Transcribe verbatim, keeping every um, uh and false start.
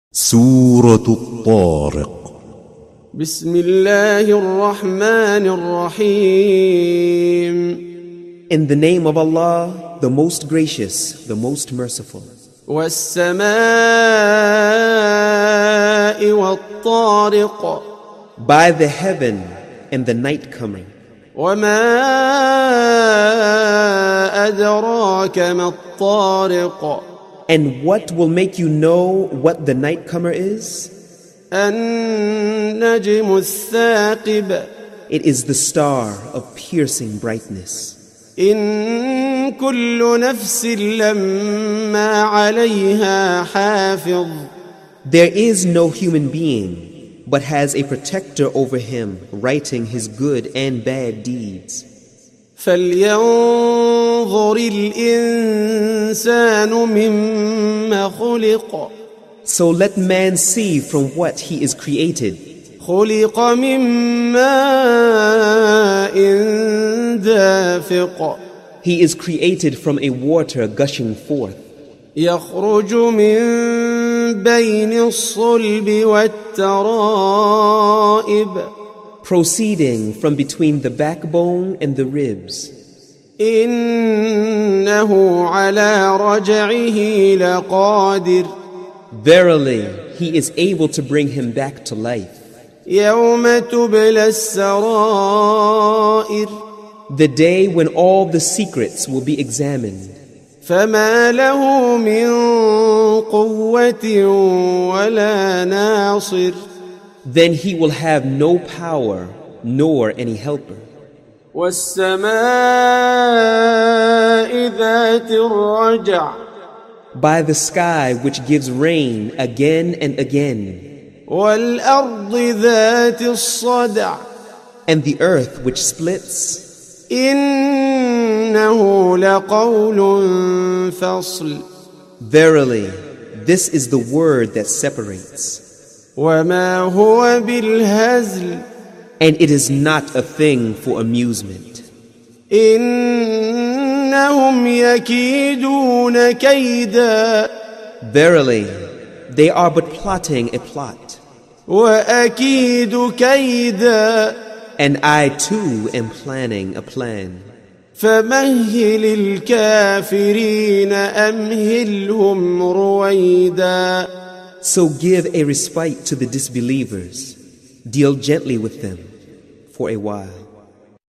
سورة الطارق. بسم الله الرحمن الرحيم. In the name of Allah, the most gracious, the most merciful. والسماء والطارق. By the heaven and the night coming. وما أدراك ما الطارق. And what will make you know what the night comer is? النجم الثاقب. It is the star of piercing brightness. إن كل نفس لما عليها حافظ. There is no human being but has a protector over him writing his good and bad deeds. فلينظر الإنسان مما خلق. So let man see from what he is created. خلق من ماء دافق. He is created from a water gushing forth. يخرج من بين الصلب والترائب. Proceeding from between the backbone and the ribs. إنه على رجعه لقادر. Verily, he is able to bring him back to life. يوم تبلى السرائر. The day when all the secrets will be examined. فما له من قوة ولا ناصر. Then he will have no power nor any helper. والسماء ذات الرجع. By the sky which gives rain again and again. والأرض ذات الصدع. And the earth which splits. إنه لقول فصل. Verily, this is the word that separates. وما هو بالهزل. And it is not a thing for amusement. إنهم يكيدون كيدا. Verily, they are but plotting a plot. وأكيد كيدا. And I too am planning a plan. فمهل الكافرين أمهلهم رويدا. So give a respite to the disbelievers. Deal gently with them for a while.